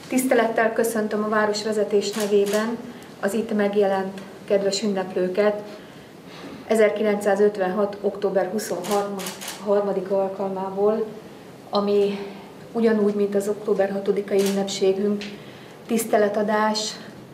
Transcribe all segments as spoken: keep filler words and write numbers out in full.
Tisztelettel köszöntöm a városvezetés nevében az itt megjelent kedves ünneplőket ezerkilencszázötvenhat. október huszonharmadika alkalmából, ami ugyanúgy, mint az október hatodikai ünnepségünk, tiszteletadás,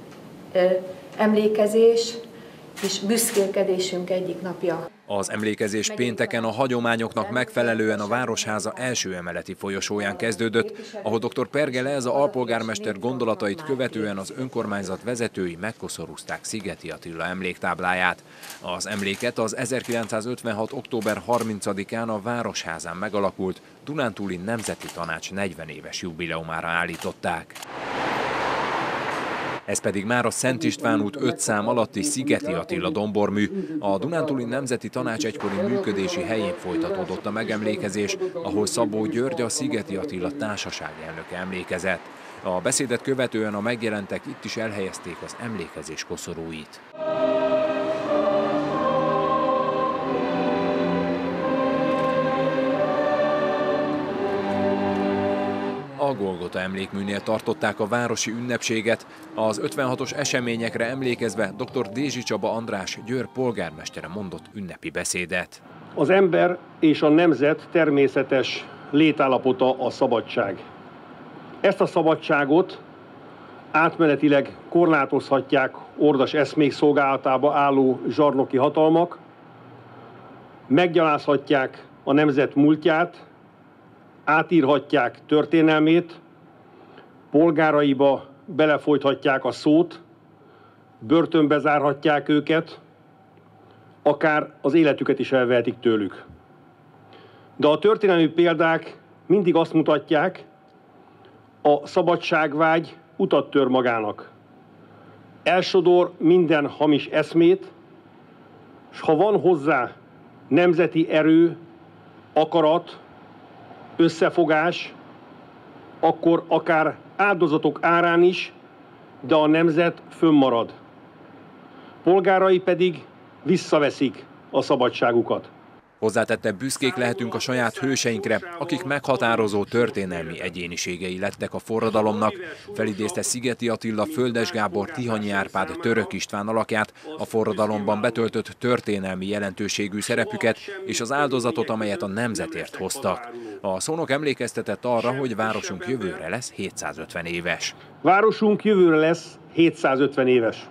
emlékezés és büszkélkedésünk egyik napja. Az emlékezés pénteken a hagyományoknak megfelelően a Városháza első emeleti folyosóján kezdődött, ahol dr. Pergel Elza alpolgármester gondolatait követően az önkormányzat vezetői megkoszorúzták Szigeti Attila emléktábláját. Az emléket az ezerkilencszázötvenhat. október harmincadikán a Városházán megalakult Dunántúli Nemzeti Tanács negyven éves jubileumára állították. Ez pedig már a Szent István út öt szám alatti Szigeti Attila dombormű. A Dunántúli Nemzeti Tanács egykori működési helyén folytatódott a megemlékezés, ahol Szabó György, a Szigeti Attila társaság elnöke emlékezett. A beszédet követően a megjelentek itt is elhelyezték az emlékezés koszorúit. A Golgota emlékműnél tartották a városi ünnepséget. Az ötvenhatos eseményekre emlékezve dr. Dézsi Csaba András Győr polgármestere mondott ünnepi beszédet. Az ember és a nemzet természetes létállapota a szabadság. Ezt a szabadságot átmenetileg korlátozhatják ordas eszmék szolgálatába álló zsarnoki hatalmak, meggyalázhatják a nemzet múltját, átírhatják történelmét, polgáraiba belefolythatják a szót, börtönbe zárhatják őket, akár az életüket is elvehetik tőlük. De a történelmi példák mindig azt mutatják, a szabadságvágy utat tör magának. Elsodor minden hamis eszmét, és ha van hozzá nemzeti erő, akarat, összefogás, akkor akár áldozatok árán is, de a nemzet fönnmarad. Polgárai pedig visszaveszik a szabadságukat. Hozzátette, büszkék lehetünk a saját hőseinkre, akik meghatározó történelmi egyéniségei lettek a forradalomnak. Felidézte Szigeti Attila, Földes Gábor, Tihanyi Árpád, Török István alakját, a forradalomban betöltött történelmi jelentőségű szerepüket és az áldozatot, amelyet a nemzetért hoztak. A szónok emlékeztetett arra, hogy városunk jövőre lesz hétszázötven éves. Városunk jövőre lesz hétszázötven éves.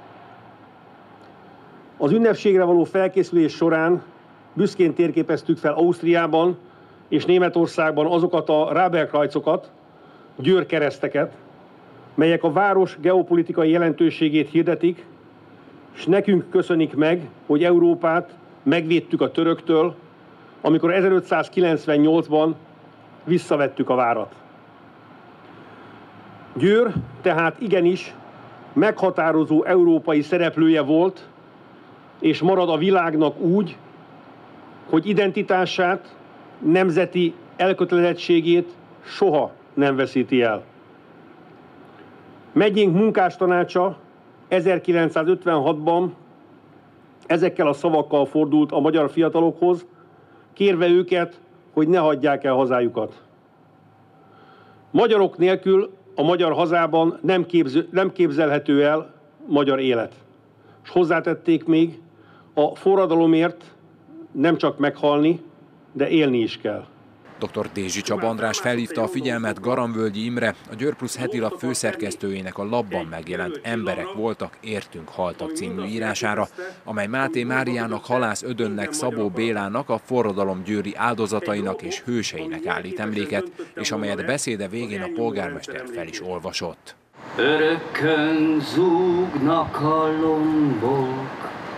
Az ünnepségre való felkészülés során büszkén térképeztük fel Ausztriában és Németországban azokat a Rábelkrajcokat, győrkereszteket, melyek a város geopolitikai jelentőségét hirdetik, és nekünk köszönik meg, hogy Európát megvédtük a töröktől, amikor ezerötszázkilencvennyolcban visszavettük a várat. Győr tehát igenis meghatározó európai szereplője volt, és marad a világnak úgy, hogy identitását, nemzeti elkötelezettségét soha nem veszíti el. Megyénk munkástanácsa ezerkilencszázötvenhatban ezekkel a szavakkal fordult a magyar fiatalokhoz, kérve őket, hogy ne hagyják el hazájukat. Magyarok nélkül a magyar hazában nem, képzel, nem képzelhető el magyar élet. És hozzátették még, a forradalomért nem csak meghalni, de élni is kell. dr. Dézsi Csaba András felhívta a figyelmet Garamvölgyi Imre, a Győr Plusz hetilap főszerkesztőjének a lapban megjelent Emberek voltak, értünk haltak című írására, amely Máté Máriának, Halász Ödönnek, Szabó Bélának, a forradalom győri áldozatainak és hőseinek állít emléket, és amelyet beszéde végén a polgármester fel is olvasott. Örökkön zúgnak a lombok,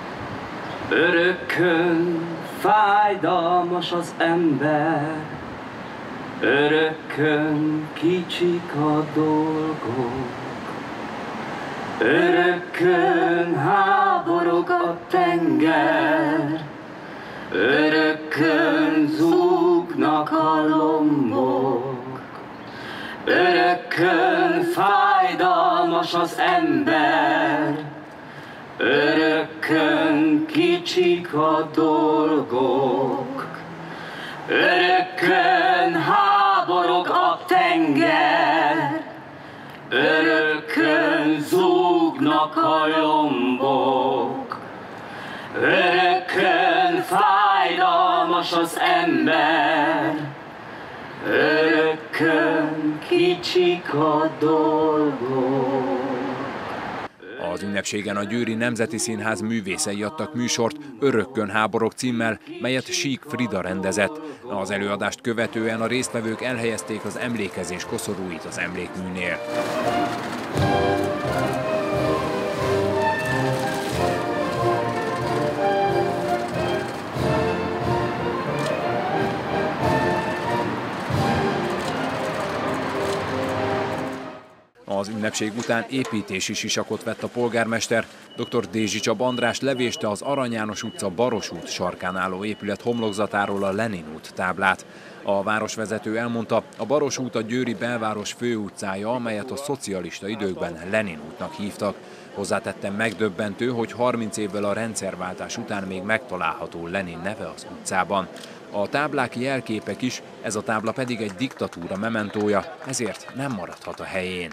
örökkön fájdalmas az ember, örökkön kicsik a dolgok, örökkön háborog a tenger, örökkön zúgnak a lombok, örökkön fájdalmas az ember, örökkön kicsik a dolgok, örökkön háborog a tenger, örökkön zúgnak a lombok, örökkön fájdalmas az ember, örökkön kicsik a dolgok. Az ünnepségen a Győri Nemzeti Színház művészei adtak műsort Örökkön háborog címmel, melyet Sík Frida rendezett. Az előadást követően a résztvevők elhelyezték az emlékezés koszorúit az emlékműnél. Az ünnepség után építési sisakot vett a polgármester. dr. Dézsi Csaba András levéste az Arany János utca Baros út sarkán álló épület homlokzatáról a Lenin út táblát. A városvezető elmondta, a Baros út a győri belváros főutcája, amelyet a szocialista időkben Lenin útnak hívtak. Hozzátette, megdöbbentő, hogy harminc évvel a rendszerváltás után még megtalálható Lenin neve az utcában. A táblák jelképek is, ez a tábla pedig egy diktatúra mementója, ezért nem maradhat a helyén.